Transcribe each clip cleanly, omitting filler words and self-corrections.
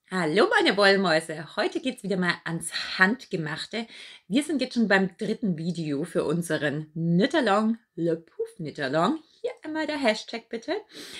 Hallo meine Wollmäuse, heute geht es wieder mal ans Handgemachte. Wir sind jetzt schon beim dritten Video für unseren Knit-Along, Le Pouf Knit-Along. Hier einmal der Hashtag bitte.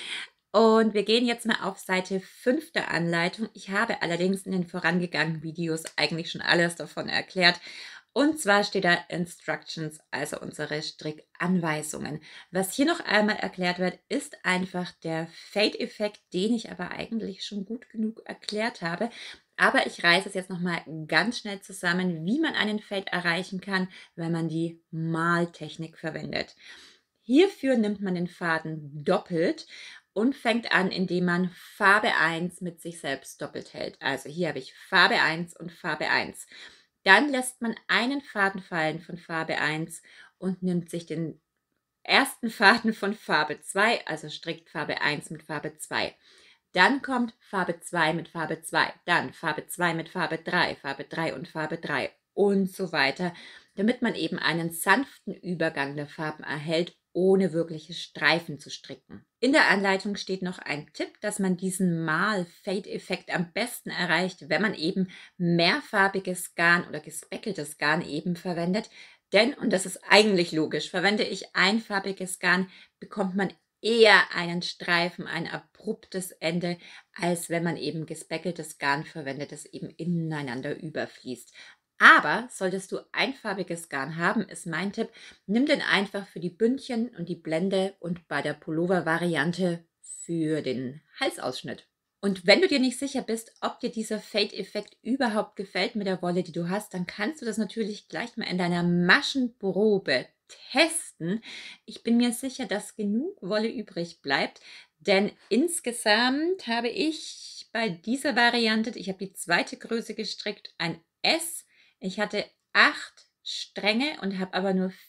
Und wir gehen jetzt mal auf Seite 5 der Anleitung. Ich habe allerdings in den vorangegangenen Videos eigentlich schon alles davon erklärt. Und zwar steht da Instructions, also unsere Strickanweisungen. Was hier noch einmal erklärt wird, ist einfach der Fade-Effekt, den ich aber eigentlich schon gut genug erklärt habe. Aber ich reiße es jetzt nochmal ganz schnell zusammen, wie man einen Fade erreichen kann, wenn man die Maltechnik verwendet. Hierfür nimmt man den Faden doppelt und fängt an, indem man Farbe 1 mit sich selbst doppelt hält. Also hier habe ich Farbe 1 und Farbe 1. Dann lässt man einen Faden fallen von Farbe 1 und nimmt sich den ersten Faden von Farbe 2, also strickt Farbe 1 mit Farbe 2. Dann kommt Farbe 2 mit Farbe 2, dann Farbe 2 mit Farbe 3, Farbe 3 und Farbe 3 und so weiter, damit man eben einen sanften Übergang der Farben erhält, ohne wirkliche Streifen zu stricken. In der Anleitung steht noch ein Tipp, dass man diesen Mal-Fade-Effekt am besten erreicht, wenn man eben mehrfarbiges Garn oder gespeckeltes Garn eben verwendet. Denn, und das ist eigentlich logisch, verwende ich einfarbiges Garn, bekommt man eher einen Streifen, ein abruptes Ende, als wenn man eben gespeckeltes Garn verwendet, das eben ineinander überfließt. Aber solltest du einfarbiges Garn haben, ist mein Tipp, nimm den einfach für die Bündchen und die Blende und bei der Pullover-Variante für den Halsausschnitt. Und wenn du dir nicht sicher bist, ob dir dieser Fade-Effekt überhaupt gefällt mit der Wolle, die du hast, dann kannst du das natürlich gleich mal in deiner Maschenprobe testen. Ich bin mir sicher, dass genug Wolle übrig bleibt, denn insgesamt habe ich bei dieser Variante, ich habe die zweite Größe gestrickt, ein S. Ich hatte 8 Stränge und habe aber nur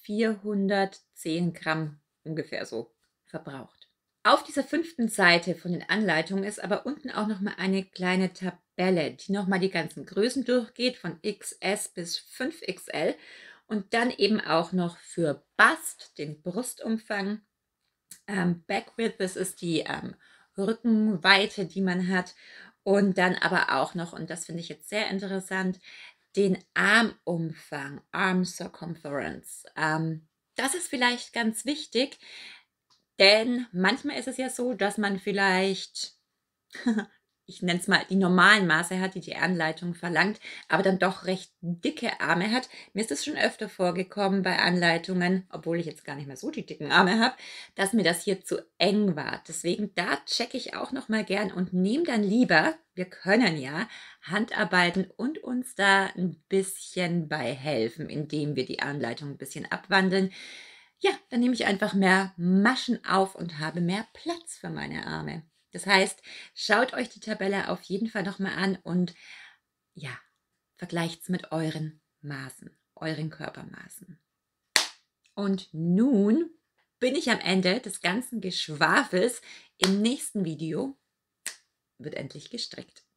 410 Gramm ungefähr so verbraucht. Auf dieser 5. Seite von den Anleitungen ist aber unten auch noch mal eine kleine Tabelle, die noch mal die ganzen Größen durchgeht, von XS bis 5XL und dann eben auch noch für Bust, den Brustumfang, Back Width, das ist die Rückenweite, die man hat, und dann aber auch noch, und das finde ich jetzt sehr interessant, den Armumfang, Arm Circumference. Das ist vielleicht ganz wichtig, denn manchmal ist es ja so, dass man vielleicht, ich nenne es mal, die normalen Maße hat, die die Anleitung verlangt, aber dann doch recht dicke Arme hat. Mir ist es schon öfter vorgekommen bei Anleitungen, obwohl ich jetzt gar nicht mehr so die dicken Arme habe, dass mir das hier zu eng war. Deswegen da checke ich auch noch mal gern und nehme dann lieber, wir können ja Handarbeiten und uns da ein bisschen bei helfen, indem wir die Anleitung ein bisschen abwandeln. Ja, dann nehme ich einfach mehr Maschen auf und habe mehr Platz für meine Arme. Das heißt, schaut euch die Tabelle auf jeden Fall noch mal an und ja, vergleicht es mit euren Maßen, euren Körpermaßen. Und nun bin ich am Ende des ganzen Geschwafels. Im nächsten Video wird endlich gestrickt.